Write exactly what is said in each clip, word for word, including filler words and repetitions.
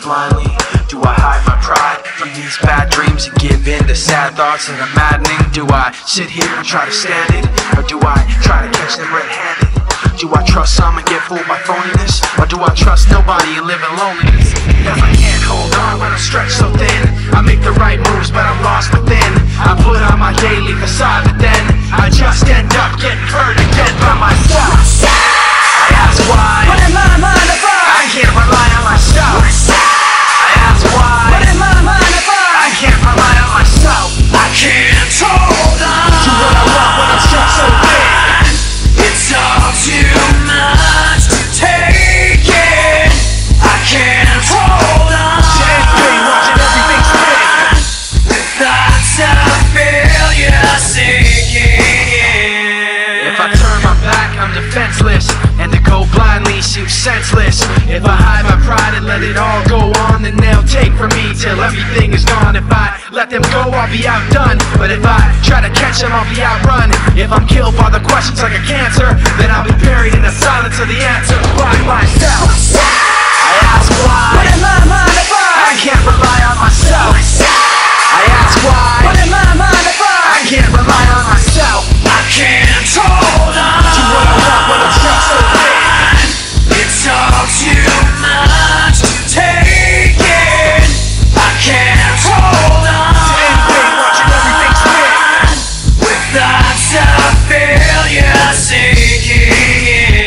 blindly? Do I hide my pride from these bad dreams and give in to sad thoughts that are maddening? Do I sit here and try to stand it, or do I try to catch them red-handed? Do I trust some and get fooled by phoniness, or do I trust nobody and live in loneliness? If I can't hold on when I'm stretched so thin, I make the right moves but I'm lost within. I put on my daily facade but then I just end up getting hurt again by myself. I ask why, what in my mind if I, I can't rely on myself. I ask why, what in my mind if I I, can't rely on myself. I can't hold on to what I want when I'm stretched so thin. It's all too much to take in. I can't hold on to anything, watching everything spin. The thoughts of failure sinking in. If I turn my back, I'm defenseless, and to go blindly seems senseless. If I hide my pride and let it all go on, then they'll take from me till everything is gone. If I let them go, I'll be outdone, but if I try to catch them, I'll be outrun. If I'm killed by the questions like a cancer, then I'll be buried in the silence of the answer by myself. I ask why, what in my mind if I, I can't rely on myself. I ask why, what in my mind if I I, can't rely on myself. I can't hold on to what I want when I'm stretched so thin. It's all too much to take in. I can't hold on to anything, watching everything spin. with thoughts of failure sinking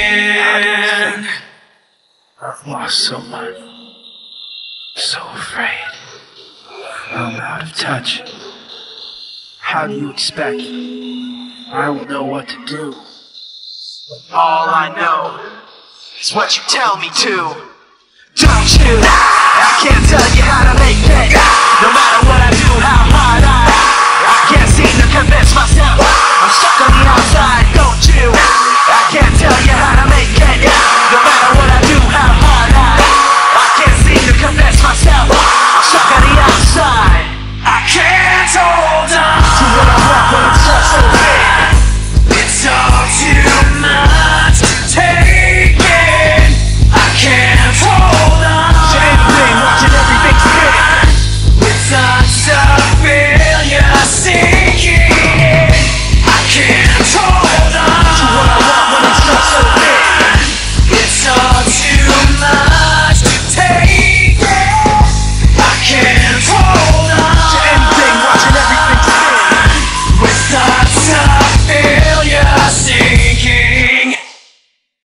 in. I've lost so much. So afraid. I'm out of touch. How do you expect I will know what to do? All I know is what you tell me to. Don't you? I can't tell you how to make it. No matter what